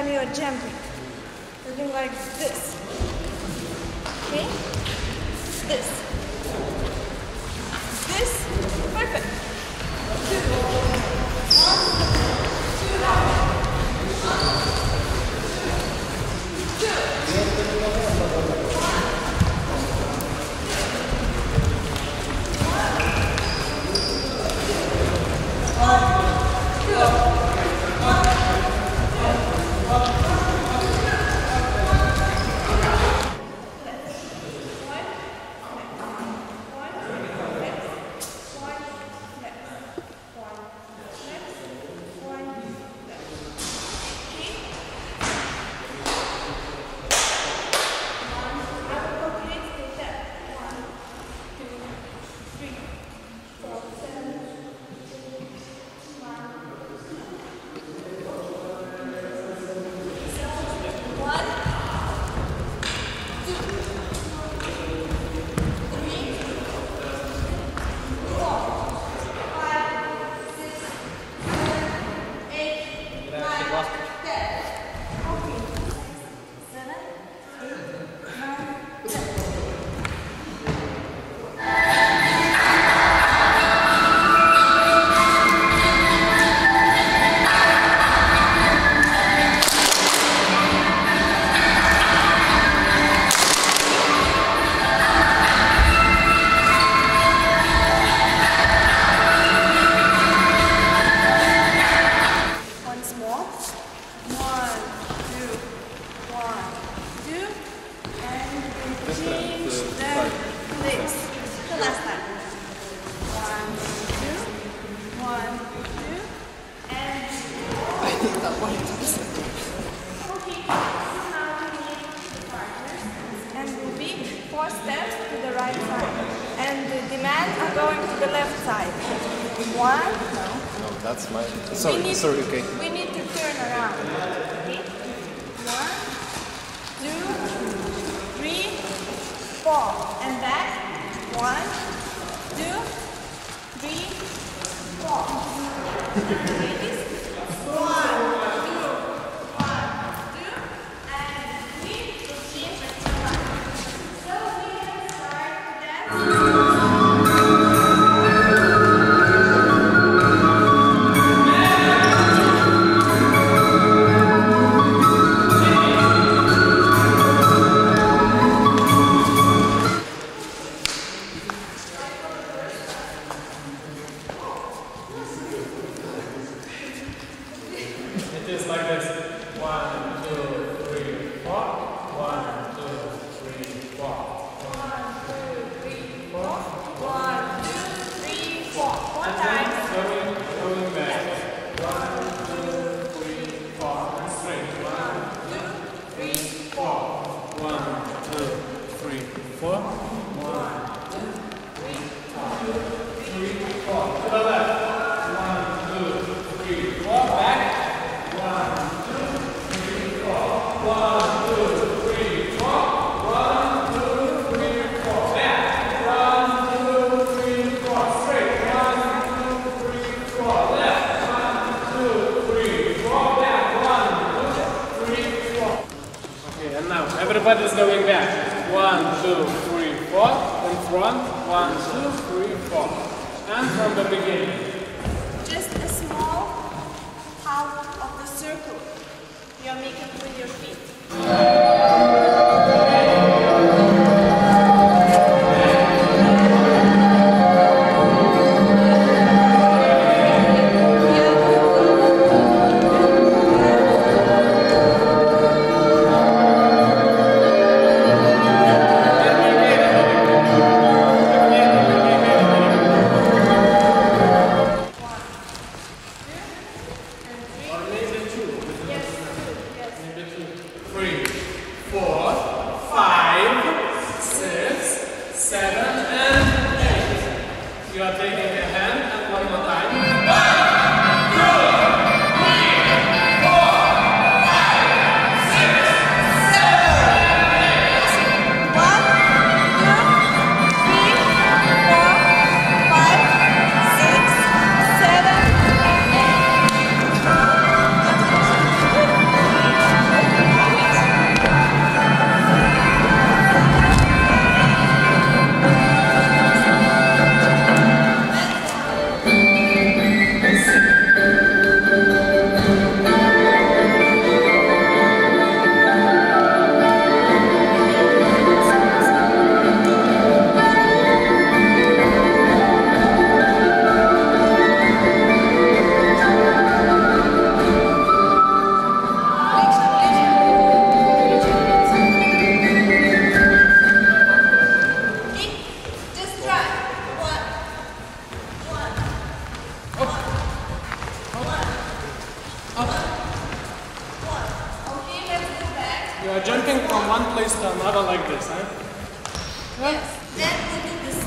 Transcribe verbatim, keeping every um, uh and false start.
time you are jumping. You're doing like this. Okay? This. This. Perfect. Two. One. Two. Four steps to the right side, and the demands are going to the left side. One. No, no, that's my. Sorry, need, sorry. Okay. We need to turn around. Okay. One, two, three, four, and back. One, two, three, four. Ladies. One. It is like this. One, two, three, four. One, two, three, four. One, two, three, four. One, two, three, four. Four times. Going, going back. One, two, three, four. And straight. One, Two, three, four. one, two, three, four. One, Two, three, four. three, four. To the left. One, two, three, four. Back. One, two, three, four. One, two, three, four. One, two, three, four. Back. One, two, three, four. Straight. One, two, three, four. Left. One, two, three, four. Back. One, two, three, four. Okay, and now everybody's going back. One, two, three, four. In front. One, two, three, four. And from the beginning. Just a small half of the circle you're making with your feet. You are jumping from one place to another like this, huh? Yes. Then we do the